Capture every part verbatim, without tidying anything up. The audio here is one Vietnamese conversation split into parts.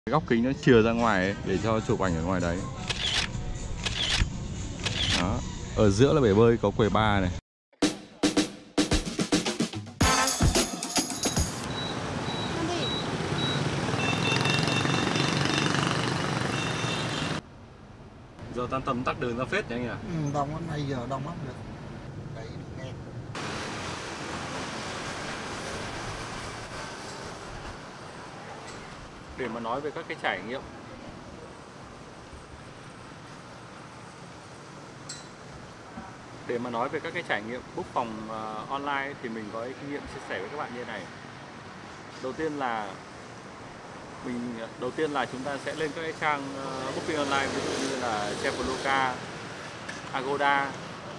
Góc kính nó chìa ra ngoài ấy, để cho chụp ảnh ở ngoài đấy. Đó. Ở giữa là bể bơi có quầy bar này. Giờ tan tầm tắc đường ra phết nhỉ anh nhỉ? Ừ, đông lắm, bây giờ đông lắm được. Đấy, nghe. Để mà nói về các cái trải nghiệm Để mà nói về các cái trải nghiệm book phòng uh, online thì mình có cái kinh nghiệm chia sẻ với các bạn như thế này. Đầu tiên là mình đầu tiên là chúng ta sẽ lên các cái trang uh, booking online, ví dụ như là Traveloka, Agoda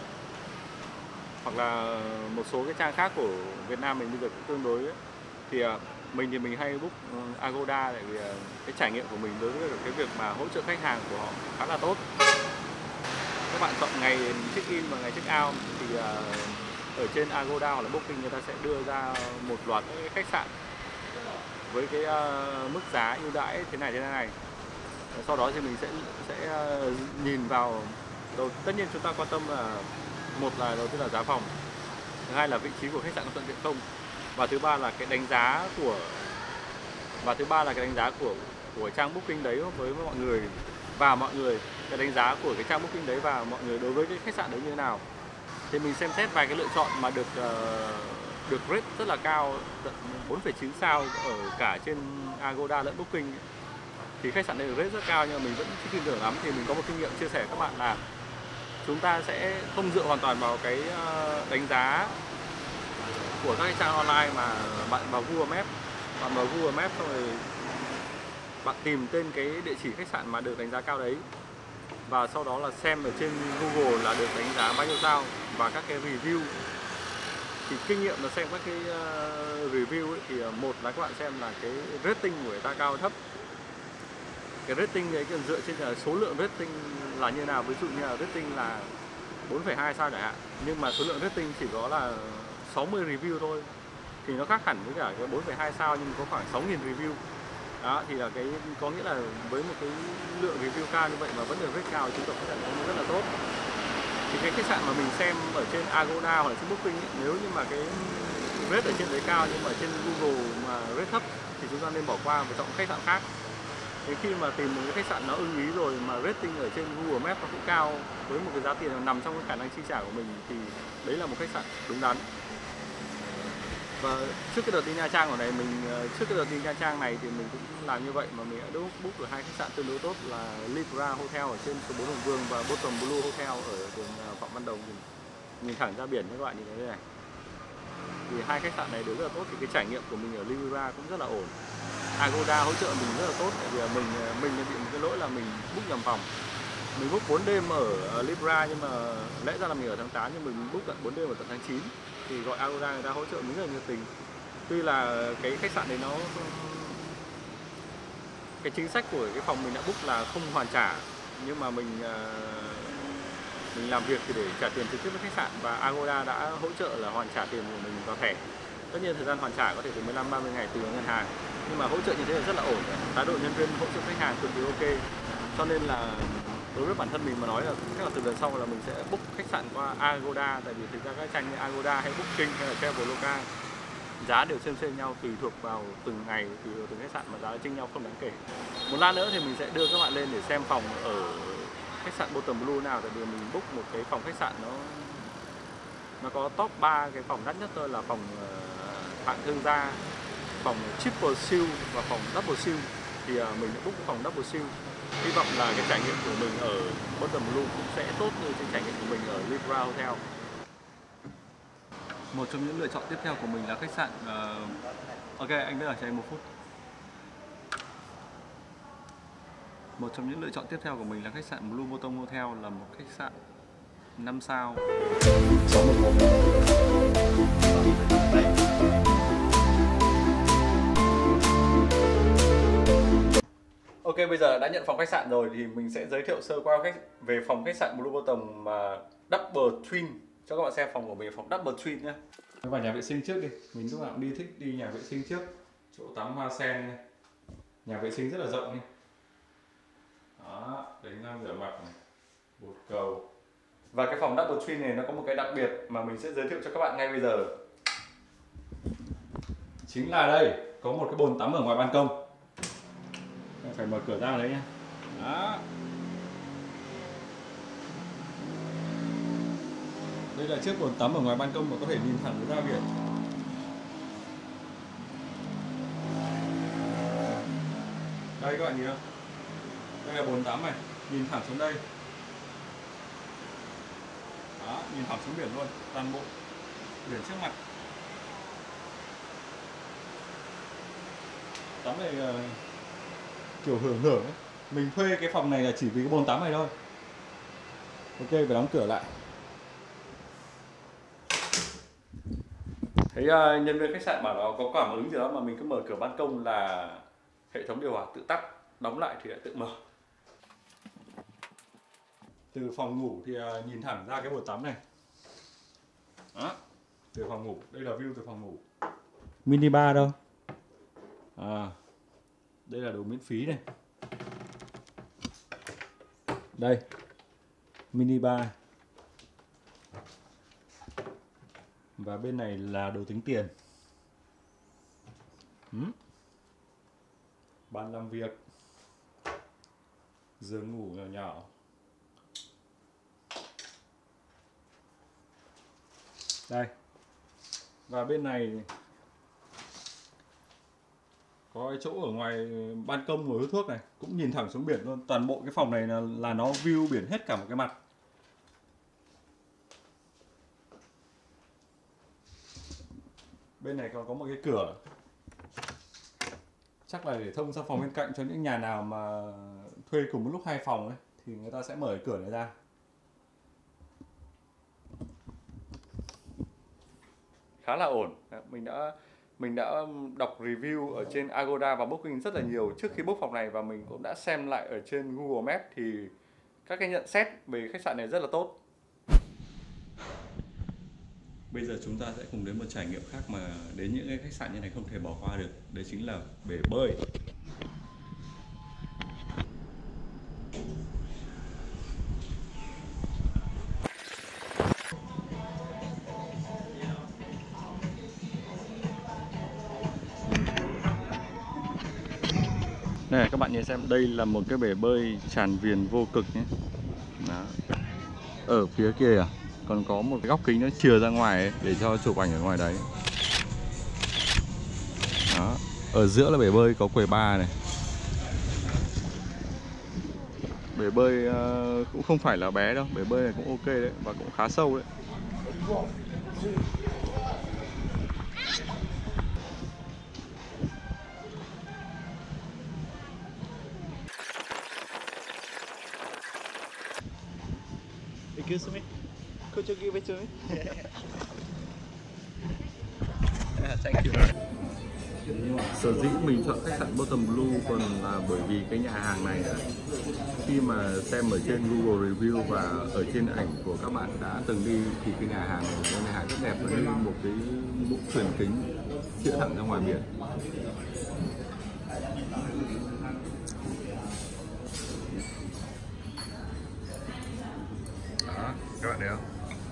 hoặc là một số cái trang khác của Việt Nam mình bây giờ cũng tương đối ấy. Thì uh, mình thì mình hay book uh, Agoda, tại vì uh, cái trải nghiệm của mình đối với cái việc mà hỗ trợ khách hàng của họ khá là tốt. Các bạn chọn ngày check in và ngày check out thì uh, ở trên Agoda hoặc là Booking người ta sẽ đưa ra một loạt các cái khách sạn với cái uh, mức giá ưu đãi thế này thế này. Sau đó thì mình sẽ sẽ uh, nhìn vào đầu, tất nhiên chúng ta quan tâm là một là đầu tiên là giá phòng, thứ hai là vị trí của khách sạn có thuận tiện không, và thứ ba là cái đánh giá của và thứ ba là cái đánh giá của của trang Booking đấy với mọi người, và mọi người cái đánh giá của cái trang Booking đấy và mọi người đối với cái khách sạn đấy như thế nào. Thì mình xem xét vài cái lựa chọn mà được uh, được rate rất là cao, tận bốn phẩy chín sao ở cả trên Agoda lẫn Booking. Thì khách sạn này được rate rất cao nhưng mà mình vẫn chưa tin tưởng lắm. Thì mình có một kinh nghiệm chia sẻ với các bạn là chúng ta sẽ không dựa hoàn toàn vào cái đánh giá của các cái trang online mà bạn vào Google Maps, bạn vào Google Maps xong rồi bạn tìm tên cái địa chỉ khách sạn mà được đánh giá cao đấy, và sau đó là xem ở trên Google là được đánh giá bao nhiêu sao và các cái review. Thì kinh nghiệm là xem các cái uh, review ấy, thì uh, một là các bạn xem là cái rating của người ta cao thấp. Cái rating ấy dựa trên là số lượng rating là như nào, ví dụ như là rating là bốn phẩy hai sao chẳng hạn, nhưng mà số lượng rating chỉ có là sáu mươi review thôi, thì nó khác hẳn với cả cái bốn phẩy hai sao nhưng có khoảng sáu nghìn review. Đó thì là cái có nghĩa là với một cái lượng review cao như vậy mà vẫn được rate cao, chứng tỏ khách sạn nó rất là tốt. Thì cái khách sạn mà mình xem ở trên Agoda hoặc là trên Booking ấy, nếu như mà cái rate ở trên đấy cao nhưng mà trên Google mà rate thấp thì chúng ta nên bỏ qua và chọn khách sạn khác. Đến khi mà tìm một cái khách sạn nó ưng ý rồi mà rating ở trên Google Maps nó cũng cao với một cái giá tiền nằm trong cái khả năng chi trả của mình thì đấy là một khách sạn đúng đắn. Và trước cái đợt đi Nha Trang của này mình trước cái đợt đi Nha Trang này thì mình cũng làm như vậy, mà mình đã book được hai khách sạn tương đối tốt là Libra Hotel ở trên số bốn Hùng Vương và Bottom Blue Hotel ở đường Phạm Văn Đồng, nhìn, nhìn thẳng ra biển các bạn nhìn thấy đây này. Thì hai khách sạn này đều rất là tốt, thì cái trải nghiệm của mình ở Libra cũng rất là ổn. Agoda hỗ trợ mình rất là tốt, tại vì mình mình bị một cái lỗi là mình book nhầm phòng. Mình book bốn đêm ở Libra nhưng mà lẽ ra là mình ở tháng tám nhưng mình book tận bốn đêm ở tận tháng chín. Thì gọi Agoda người ta hỗ trợ mình rất là nhiệt tình. Tuy là cái khách sạn đấy nó cái chính sách của cái phòng mình đã book là không hoàn trả, nhưng mà mình mình làm việc thì để trả tiền trực tiếp với khách sạn, và Agoda đã hỗ trợ là hoàn trả tiền của mình vào thẻ. Tất nhiên thời gian hoàn trả có thể từ mười lăm đến ba mươi ngày tùy vào ngân hàng, nhưng mà hỗ trợ như thế là rất là ổn. Thái độ nhân viên hỗ trợ khách hàng cực kỳ ok. Cho nên là đối với bản thân mình mà nói là chắc là từ lần sau là mình sẽ book khách sạn qua Agoda, tại vì thực ra các trang như Agoda hay Booking hay là Traveloka giá đều xem xem nhau, tùy thuộc vào từng ngày, tùy vào từng khách sạn mà giá chênh nhau không đáng kể. Một lát nữa thì mình sẽ đưa các bạn lên để xem phòng ở khách sạn Bottom Blue nào, tại vì mình book một cái phòng khách sạn nó nó có top ba cái phòng đắt nhất thôi, là phòng uh, hạng thương gia, phòng Triple Siêu và phòng Double Siêu. Thì uh, mình đã book phòng Double Siêu. Hy vọng là cái trải nghiệm của mình ở Bottom Blue cũng sẽ tốt như cái trải nghiệm của mình ở Libra Hotel. Một trong những lựa chọn tiếp theo của mình là khách sạn uh... Ok, anh biết là cho em một phút. Một trong những lựa chọn tiếp theo của mình là khách sạn Blue Bottom Hotel, là một khách sạn năm sao. Ok, bây giờ đã nhận phòng khách sạn rồi thì mình sẽ giới thiệu sơ qua khách về phòng khách sạn Blue Bottom uh, Double Twin cho các bạn xem phòng của mình, phòng Double Twin nhé. Vào nhà vệ sinh trước đi, mình lúc nào cũng đi thích đi nhà vệ sinh trước. Chỗ tắm hoa sen này. Nhà vệ sinh rất là rộng này. Đó, đánh răng rửa mặt này, bồn cầu. Và cái phòng double twin này nó có một cái đặc biệt mà mình sẽ giới thiệu cho các bạn ngay bây giờ. Chính là đây, có một cái bồn tắm ở ngoài ban công. Phải mở cửa ra đấy nhé. Đó. Đây là chiếc bồn tắm ở ngoài ban công mà có thể nhìn thẳng ra biển. Đây các bạn nhìn không? Đây là bồn tắm này, nhìn thẳng xuống đây. Đó, nhìn thẳng xuống biển luôn, toàn bộ biển trước mặt. Tắm này uh, kiểu hưởng hưởng ấy. Mình thuê cái phòng này là chỉ vì cái bồn tắm này thôi. Ok, phải đóng cửa lại. Thấy uh, nhân viên khách sạn bảo nó có cảm ứng gì đó mà mình cứ mở cửa ban công là hệ thống điều hòa tự tắt, đóng lại thì lại tự mở. Từ phòng ngủ thì uh, nhìn thẳng ra cái bồn tắm này. Đó, từ phòng ngủ, đây là view từ phòng ngủ. Mini bar đâu? À, đây là đồ miễn phí này. Đây, mini bar. Và bên này là đồ tính tiền. Hmm? Bàn làm việc, giường ngủ nhỏ nhỏ. Đây. Và bên này có cái chỗ ở ngoài ban công ngồi hút thuốc này, cũng nhìn thẳng xuống biển luôn. Toàn bộ cái phòng này là, là nó view biển hết cả một cái mặt. Bên này còn có một cái cửa, chắc là để thông sang phòng bên cạnh cho những nhà nào mà thuê cùng một lúc hai phòng ấy, thì người ta sẽ mở cái cửa này ra. Khá là ổn. Mình đã mình đã đọc review ở trên Agoda và Booking rất là nhiều trước khi book phòng này, và mình cũng đã xem lại ở trên Google Maps thì các cái nhận xét về khách sạn này rất là tốt. Bây giờ chúng ta sẽ cùng đến một trải nghiệm khác mà đến những cái khách sạn như này không thể bỏ qua được. Đấy chính là bể bơi. Này các bạn nhìn xem, đây là một cái bể bơi tràn viền vô cực nhé. Đó. Ở phía kia à, còn có một cái góc kính nó chìa ra ngoài ấy, để cho chụp ảnh ở ngoài đấy. Đó. Ở giữa là bể bơi có quầy bar này. Bể bơi uh, cũng không phải là bé đâu, bể bơi này cũng ok đấy và cũng khá sâu đấy. Excuse me. Could you give it to me? Yeah, thank you. Sở dĩ mình chọn khách sạn Bottom Blue còn là bởi vì cái nhà hàng này khi mà xem ở trên Google Review và ở trên ảnh của các bạn đã từng đi thì cái nhà hàng này, cái nhà hàng rất đẹp, và như một cái bức thuyền kính chĩa thẳng ra ngoài biển. Đó, các bạn thấy không?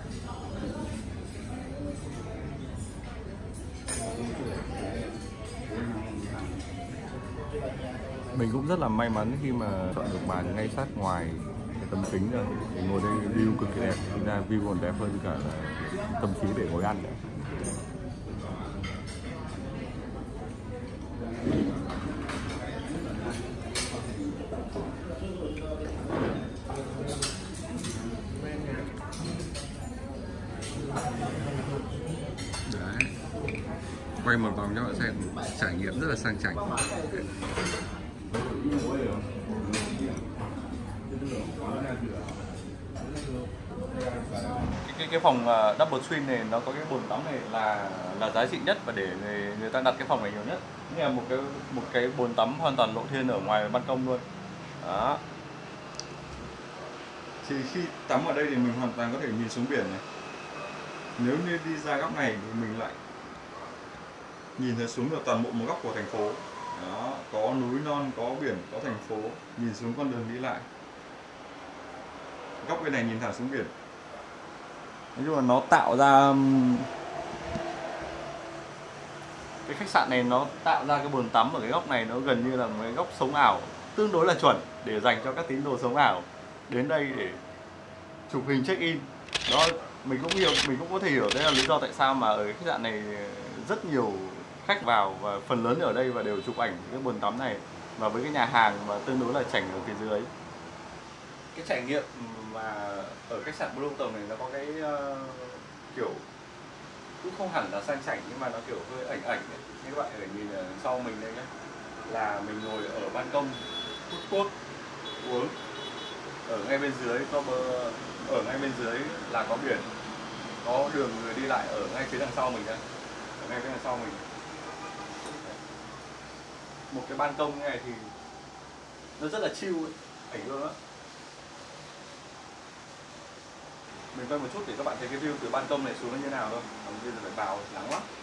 Mình cũng rất là may mắn khi mà chọn được bàn ngay sát ngoài cái tấm kính rồi. Thì ngồi đây view cực kỳ đẹp, thực ra view còn đẹp hơn cả là tâm trí để ngồi ăn nữa. Đấy. Quay một vòng cho bạn xem, trải nghiệm rất là sang chảnh. Cái, cái phòng uh, double twin này nó có cái bồn tắm này là là giá trị nhất và để người, người ta đặt cái phòng này nhiều nhất. Như là một cái một cái bồn tắm hoàn toàn lộ thiên ở ngoài ban công luôn. Đó. Thì khi tắm ở đây thì mình hoàn toàn có thể nhìn xuống biển này. Nếu như đi ra góc này thì mình lại nhìn thấy xuống được toàn bộ một góc của thành phố. Đó, có núi non, có biển, có thành phố, nhìn xuống con đường đi lại. Góc bên này nhìn thẳng xuống biển. Nói chung là nó tạo ra cái khách sạn này nó tạo ra cái bồn tắm ở cái góc này, nó gần như là một cái góc sống ảo tương đối là chuẩn để dành cho các tín đồ sống ảo đến đây để chụp hình check in. Đó, mình cũng hiểu, mình cũng có thể hiểu đấy là lý do tại sao mà ở cái khách sạn này rất nhiều khách vào và phần lớn ở đây và đều chụp ảnh cái bồn tắm này, và với cái nhà hàng mà tương đối là chảnh ở phía dưới. Cái trải nghiệm mà ở khách sạn Blue Mountain này nó có cái uh, kiểu cũng không hẳn là sang chảnh nhưng mà nó kiểu hơi ảnh ảnh ấy. Như các bạn có thể nhìn ở sau mình đây nhé, là mình ngồi ở ban công hút thuốc uống, ở ngay bên dưới có bờ, ở ngay bên dưới là có biển, có đường người đi lại ở ngay phía đằng sau mình đây, ở ngay phía đằng sau mình. Một cái ban công như này thì nó rất là chill ấy, ảnh luôn á. Mình quay một chút để các bạn thấy cái view từ ban công này xuống nó như nào thôi. Còn bây giờ phải vào nắng lắm.